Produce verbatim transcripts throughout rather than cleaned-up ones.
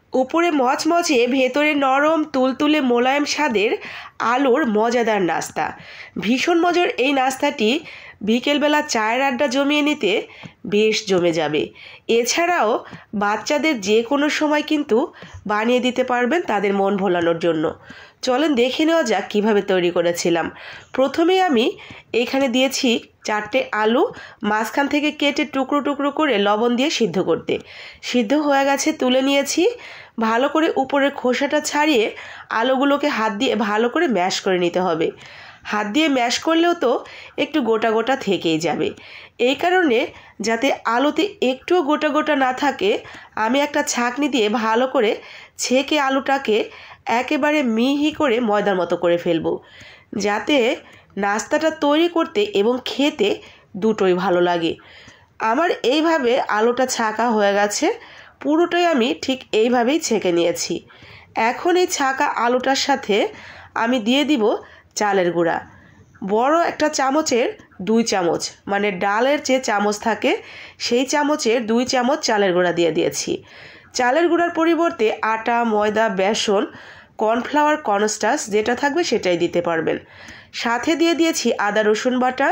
উপরে মচমচে ভেতরে নরম তুলতুলে মোলায়েম স্বাদের আলুর মজাদার নাস্তা। ভীষণ মজার এই নাস্তাটি বিকেলবেলা চায়ের আড্ডা জমিয়ে নিতে বেশ জমে যাবে। এছাড়াও বাচ্চাদের যে কোনো সময় কিন্তু বানিয়ে দিতে পারবেন তাদের মন ভোলানোর জন্য। চলেন দেখে নেওয়া যাক কীভাবে তৈরি করেছিলাম। প্রথমে আমি এখানে দিয়েছি চারটে আলু, মাঝখান থেকে কেটে টুকরো টুকরো করে লবণ দিয়ে সিদ্ধ করতে। সিদ্ধ হয়ে গেছে, তুলে নিয়েছি। ভালো করে উপরের খোসাটা ছাড়িয়ে আলুগুলোকে হাত দিয়ে ভালো করে ম্যাশ করে নিতে হবে। হাত দিয়ে ম্যাশ করলেও তো একটু গোটা গোটা থেকেই যাবে। এই কারণে যাতে আলুতে একটুও গোটা গোটা না থাকে, আমি একটা ছাঁকনি দিয়ে ভালো করে ছেঁকে আলুটাকে একেবারে মিহি করে ময়দার মতো করে ফেলবো, যাতে নাস্তাটা তৈরি করতে এবং খেতে দুটোই ভালো লাগে। আমার এইভাবে আলুটা ছাঁকা হয়ে গেছে, পুরোটাই আমি ঠিক এইভাবেই ছেঁকে নিয়েছি। এখন এই ছাঁকা আলুটার সাথে আমি দিয়ে দিব চালের গুঁড়া। বড় একটা চামচের দুই চামচ, মানে ডালের যে চামচ থাকে সেই চামচের দুই চামচ চালের গুঁড়া দিয়ে দিয়েছি। চালের গুঁড়ার পরিবর্তে আটা, ময়দা, বেসন, কর্নফ্লাওয়ার, কর্নস্টার্চ যেটা থাকবে সেটাই দিতে পারবেন। সাথে দিয়ে দিয়েছি আদা রসুন বাটা,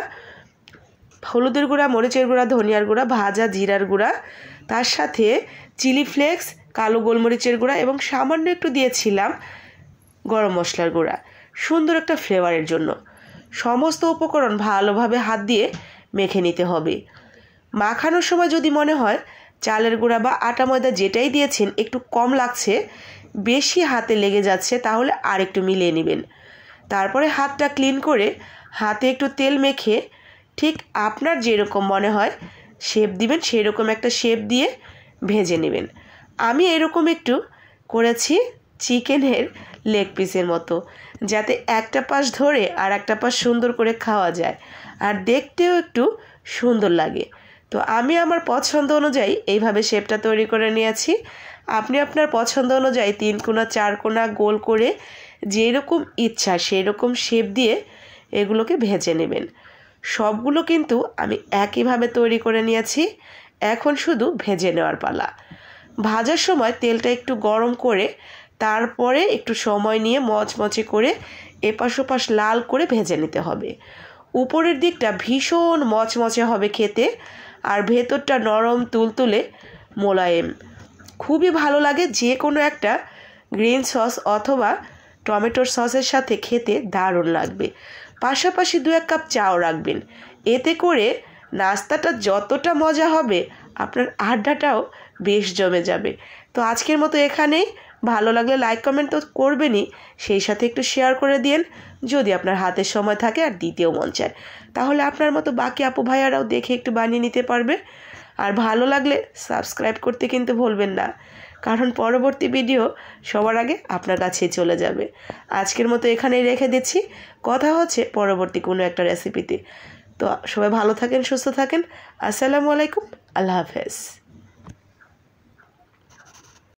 হলুদের গুঁড়া, মরিচের গুঁড়া, ধনিয়ার গুঁড়া, ভাজা জিরার গুঁড়া, তার সাথে চিলি ফ্লেক্স, কালো গোলমরিচের গুঁড়া এবং সামান্য একটু দিয়েছিলাম গরম মশলার গুঁড়া, সুন্দর একটা ফ্লেভারের জন্য। সমস্ত উপকরণ ভালোভাবে হাত দিয়ে মেখে নিতে হবে। মাখানোর সময় যদি মনে হয় চালের গুঁড়া বা আটা ময়দা যেটাই দিয়েছেন একটু কম লাগছে, বেশি হাতে লেগে যাচ্ছে, তাহলে আর একটু মিলিয়ে নেবেন। তারপরে হাতটা ক্লিন করে হাতে একটু তেল মেখে ঠিক আপনার যেরকম মনে হয় শেপ দিবেন, সেই রকম একটা শেপ দিয়ে ভেজে নেবেন। আমি এরকম একটু করেছি চিকেনের লেগ পিসের মতো, যাতে একটা পাশ ধরে আর একটা পাশ সুন্দর করে খাওয়া যায় আর দেখতেও একটু সুন্দর লাগে। তো আমি আমার পছন্দ অনুযায়ী এইভাবে শেপটা তৈরি করে নিয়েছি। আপনি আপনার পছন্দ অনুযায়ী তিন কোনা চার কোনা গোল করে যেরকম ইচ্ছা সেই রকম শেপ দিয়ে এগুলোকে ভেজে নেবেন। সবগুলো কিন্তু আমি একইভাবে তৈরি করে নিয়েছি। এখন শুধু ভেজে নেওয়ার পালা। ভাজার সময় তেলটা একটু গরম করে তারপরে একটু সময় নিয়ে মচমচে করে এপাশ ওপাশ লাল করে ভেজে নিতে হবে। উপরের দিকটা ভীষণ মচমচে হবে খেতে, আর ভেতরটা নরম তুলতুলে মোলায়েম। খুবই ভালো লাগে, যে কোনো একটা গ্রিন সস অথবা টমেটোর সসের সাথে খেতে দারুণ লাগবে। পাশাপাশি দু এক কাপ চাও রাখবেন, এতে করে নাস্তাটা যতটা মজা হবে আপনার আড্ডাটাও বেশ জমে যাবে। তো আজকের মতো এখানেই। ভালো লাগলে লাইক কমেন্ট তো করবেনই, সেই সাথে একটু শেয়ার করে দিন যদি আপনার হাতের সময় থাকে আর দ্বিতীয় মন চায়, তাহলে আপনার মতো বাকি আপু ভাইয়ারাও দেখে একটু বানিয়ে নিতে পারবে। আর ভালো লাগলে সাবস্ক্রাইব করতে কিন্তু ভুলবেন না, কারণ পরবর্তী ভিডিও সবার আগে আপনার কাছেই চলে যাবে। আজকের মতো এখানেই রেখে দিচ্ছি, কথা হচ্ছে পরবর্তী কোনো একটা রেসিপিতে। তো সবাই ভালো থাকেন, সুস্থ থাকেন। আসসালামু আলাইকুম, আল্লাহ হাফেজ।